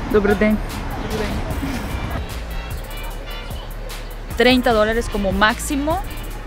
Dobry dzień. $30 como máximo.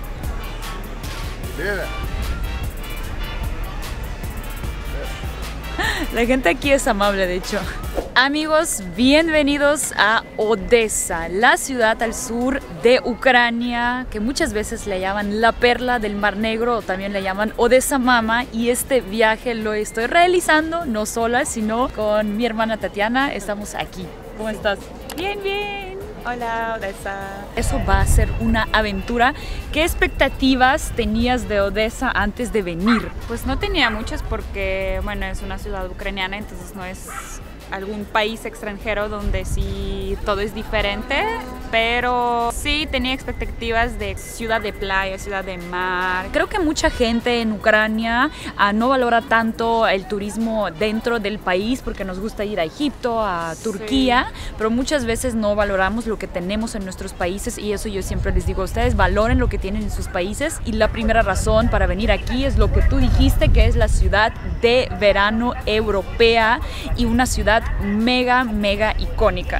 La gente aquí es amable, de hecho. Amigos, bienvenidos a Odessa, la ciudad al sur de Ucrania, que muchas veces le llaman la perla del Mar Negro o también le llaman Odessa Mama. Y este viaje lo estoy realizando no sola, sino con mi hermana Tatiana. Estamos aquí. ¿Cómo estás? Bien, bien. Hola, Odessa. Eso va a ser una aventura. ¿Qué expectativas tenías de Odessa antes de venir? Pues no tenía muchas porque, bueno, es una ciudad ucraniana, entonces no es algún país extranjero donde sí todo es diferente, pero sí tenía expectativas de ciudad de playa, ciudad de mar. Creo que mucha gente en Ucrania no valora tanto el turismo dentro del país porque nos gusta ir a Egipto, a Turquía, sí, pero muchas veces no valoramos lo que tenemos en nuestros países, y eso yo siempre les digo a ustedes: valoren lo que tienen en sus países. Y la primera razón para venir aquí es lo que tú dijiste, que es la ciudad de verano europea y una ciudad mega icónica.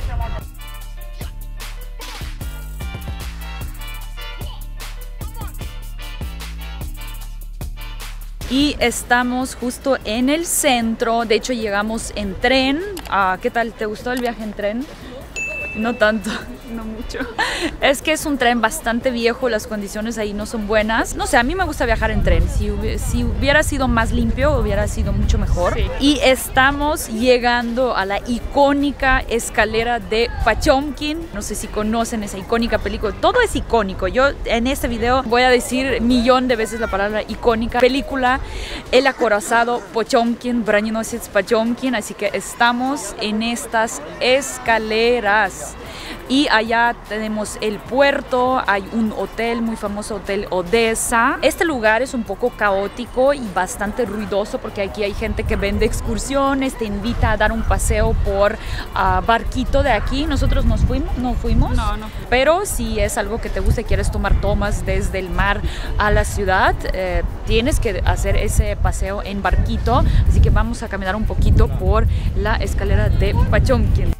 Y estamos justo en el centro. De hecho, llegamos en tren. ¿Qué tal? ¿Te gustó el viaje en tren? No tanto. No mucho. Es que es un tren bastante viejo, las condiciones ahí no son buenas. No sé, a mí me gusta viajar en tren. Si hubiera sido más limpio, hubiera sido mucho mejor. Sí. Y estamos llegando a la icónica escalera de Pochomkin. No sé si conocen esa icónica película. Todo es icónico. Yo en este video voy a decir millón de veces la palabra icónica. Película El acorazado Pochomkin, Bronenосец Pochomkin. Así que estamos en estas escaleras. Y allá tenemos el puerto, hay un hotel muy famoso, Hotel Odessa. Este lugar es un poco caótico y bastante ruidoso porque aquí hay gente que vende excursiones, te invita a dar un paseo por barquito de aquí. Nosotros no fuimos. No. Pero si es algo que te gusta y quieres tomar tomas desde el mar a la ciudad, tienes que hacer ese paseo en barquito. Así que vamos a caminar un poquito por la escalera de Pochomkin.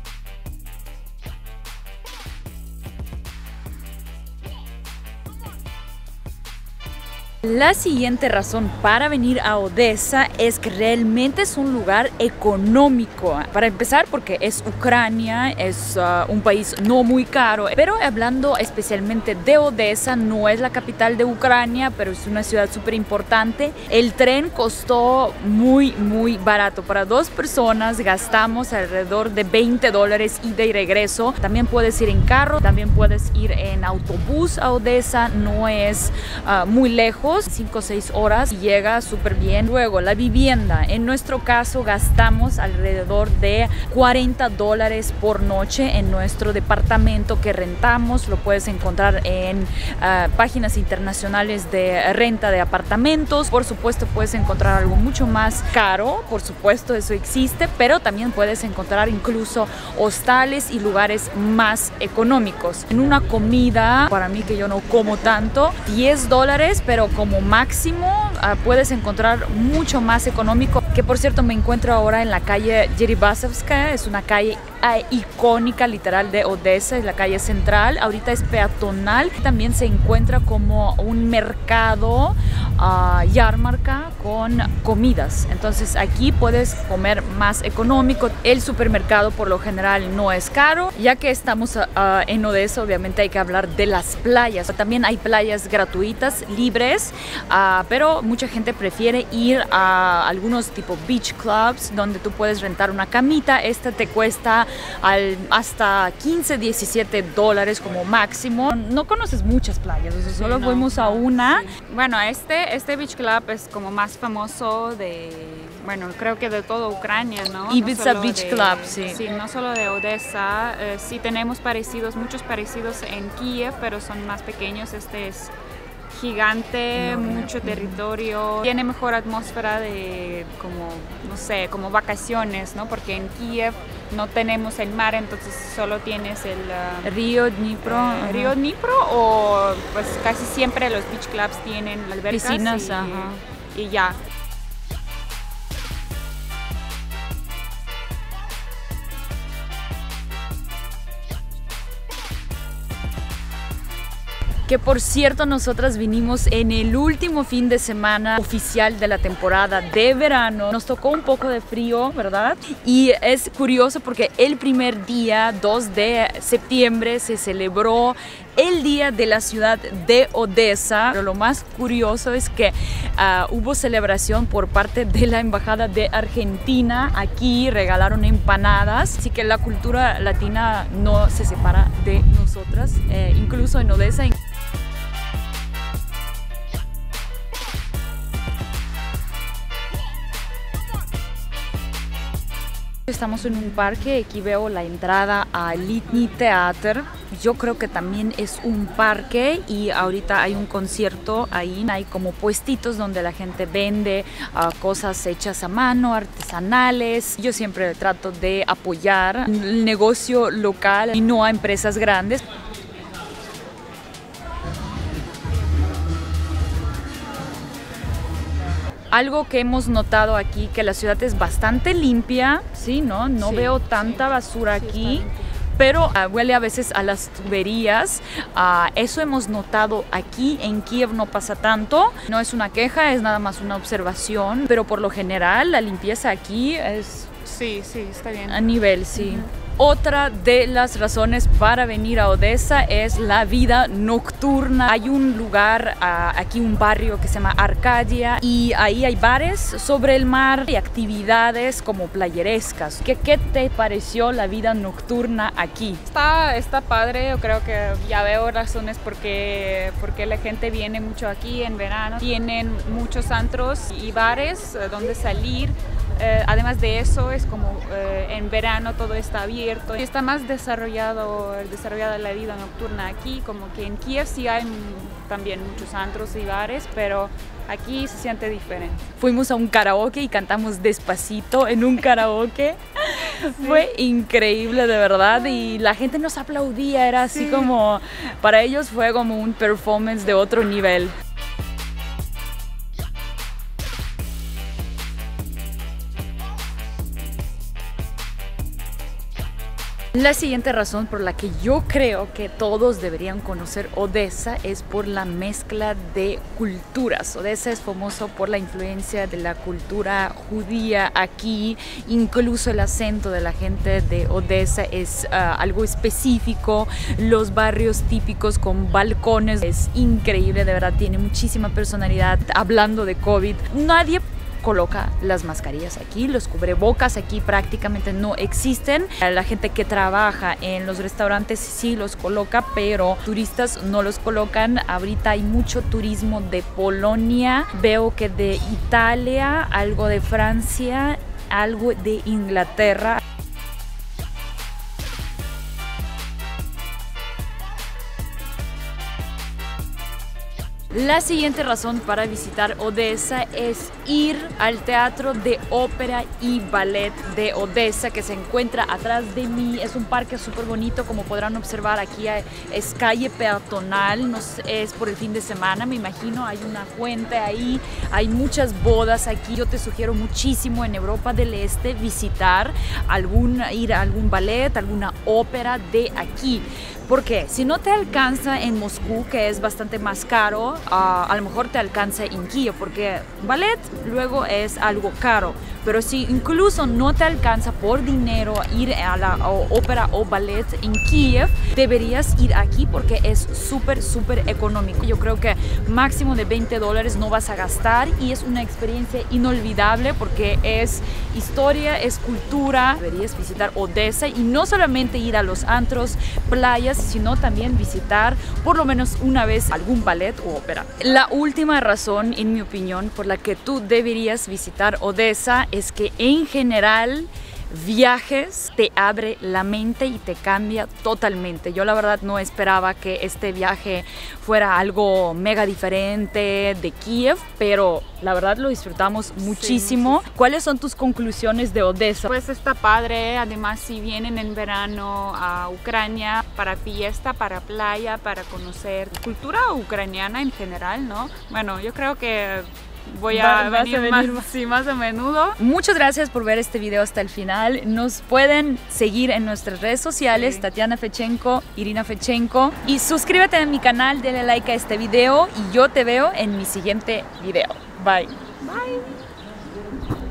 La siguiente razón para venir a Odessa es que realmente es un lugar económico. Para empezar, porque es Ucrania, es un país no muy caro. Pero hablando especialmente de Odessa, no es la capital de Ucrania, pero es una ciudad súper importante. El tren costó muy barato. Para dos personas gastamos alrededor de $20 ida y regreso. También puedes ir en carro, también puedes ir en autobús a Odessa. No es muy lejos. 5 o 6 horas y llega súper bien. Luego, la vivienda. En nuestro caso gastamos alrededor de $40 por noche en nuestro departamento que rentamos. Lo puedes encontrar en páginas internacionales de renta de apartamentos. Por supuesto, puedes encontrar algo mucho más caro. Por supuesto, eso existe, pero también puedes encontrar incluso hostales y lugares más económicos. En una comida, para mí que yo no como tanto, $10, pero como máximo puedes encontrar mucho más económico. Que por cierto, me encuentro ahora en la calle Yeribasovskaya. Es una calle icónica literal de Odessa, es la calle central. Ahorita es peatonal. También se encuentra como un mercado yarmarka con comidas. Entonces aquí puedes comer más económico. El supermercado por lo general no es caro. Ya que estamos en Odessa, obviamente hay que hablar de las playas. También hay playas gratuitas, libres, pero mucha gente prefiere ir a algunos tipo beach clubs donde tú puedes rentar una camita. Esta te cuesta hasta $15-17 como máximo. No conoces muchas playas, o sea, solo fuimos a una. Sí. Bueno, este beach club es como más famoso de, bueno, creo que de toda Ucrania, ¿no? Ibiza Beach Club, sí. Sí, no solo de Odessa. Sí tenemos muchos parecidos en Kiev, pero son más pequeños. Este es gigante, mucho territorio, tiene mejor atmósfera de como, no sé, como vacaciones, ¿no? Porque en Kiev no tenemos el mar, entonces solo tienes el río Dnipro. Río Dnipro, o pues casi siempre los beach clubs tienen albercas, piscinas, y ya. que por cierto nosotras vinimos en el último fin de semana oficial de la temporada de verano. Nos tocó un poco de frío, ¿verdad? Y es curioso porque el primer día, 2 de septiembre, se celebró el día de la ciudad de Odesa. Pero lo más curioso es que hubo celebración por parte de la embajada de Argentina. Aquí regalaron empanadas, así que la cultura latina no se separa de nosotras, incluso en Odesa. Estamos en un parque, aquí veo la entrada a Letní Teatr. Yo creo que también es un parque y ahorita hay un concierto ahí. Hay como puestitos donde la gente vende cosas hechas a mano, artesanales. Yo siempre trato de apoyar el negocio local y no a empresas grandes. Algo que hemos notado aquí, que la ciudad es bastante limpia, ¿sí? No sí, veo tanta basura aquí, pero huele a veces a las tuberías. Eso hemos notado aquí. En Kiev no pasa tanto. No es una queja, es nada más una observación, pero por lo general la limpieza aquí es... Sí, está bien. A nivel, sí. Otra de las razones para venir a Odesa es la vida nocturna. Hay un lugar, aquí un barrio que se llama Arcadia, y ahí hay bares sobre el mar y actividades como playerescas. ¿Qué te pareció la vida nocturna aquí? Está padre. Yo creo que ya veo razones porque la gente viene mucho aquí en verano. Tienen muchos antros y bares donde salir. Además de eso, es como en verano todo está abierto. Está más desarrollada la vida nocturna aquí, como que en Kiev sí hay también muchos antros y bares, pero aquí se siente diferente. Fuimos a un karaoke y cantamos Despacito en un karaoke. Sí. Fue increíble, de verdad, y la gente nos aplaudía, era así como, para ellos fue como un performance de otro nivel. La siguiente razón por la que yo creo que todos deberían conocer Odesa es por la mezcla de culturas. Odesa es famoso por la influencia de la cultura judía aquí. Incluso el acento de la gente de Odesa es algo específico. Los barrios típicos con balcones es increíble, de verdad, tiene muchísima personalidad. Hablando de COVID, nadie coloca las mascarillas aquí, los cubrebocas aquí prácticamente no existen. La gente que trabaja en los restaurantes sí los coloca, pero turistas no los colocan. Ahorita hay mucho turismo de Polonia, veo que de Italia, algo de Francia, algo de Inglaterra. La siguiente razón para visitar Odesa es ir al Teatro de Ópera y Ballet de Odesa, que se encuentra atrás de mí. Es un parque súper bonito, como podrán observar aquí es calle peatonal, no es por el fin de semana, me imagino, hay una fuente ahí, hay muchas bodas aquí. Yo te sugiero muchísimo en Europa del Este visitar ir a algún ballet, alguna ópera de aquí. Porque si no te alcanza en Moscú, que es bastante más caro, a lo mejor te alcanza en Kiev, porque ballet luego es algo caro. Pero si incluso no te alcanza por dinero ir a la ópera o ballet en Kiev, deberías ir aquí porque es súper económico. Yo creo que máximo de $20 no vas a gastar y es una experiencia inolvidable porque es historia, es cultura. Deberías visitar Odesa y no solamente ir a los antros, playas, sino también visitar por lo menos una vez algún ballet o ópera. La última razón, en mi opinión, por la que tú deberías visitar Odesa es que en general viajes te abre la mente y te cambia totalmente. Yo la verdad no esperaba que este viaje fuera algo mega diferente de Kiev, pero la verdad lo disfrutamos muchísimo. Sí. ¿Cuáles son tus conclusiones de Odesa? Pues está padre, además si vienen en verano a Ucrania para fiesta, para playa, para conocer cultura ucraniana en general, ¿no? Bueno, yo creo que voy a Vas a venir más a menudo. Muchas gracias por ver este video hasta el final. Nos pueden seguir en nuestras redes sociales, Tatiana Fechenko, Irina Fechenko. Y suscríbete a mi canal, denle like a este video y yo te veo en mi siguiente video. Bye. Bye.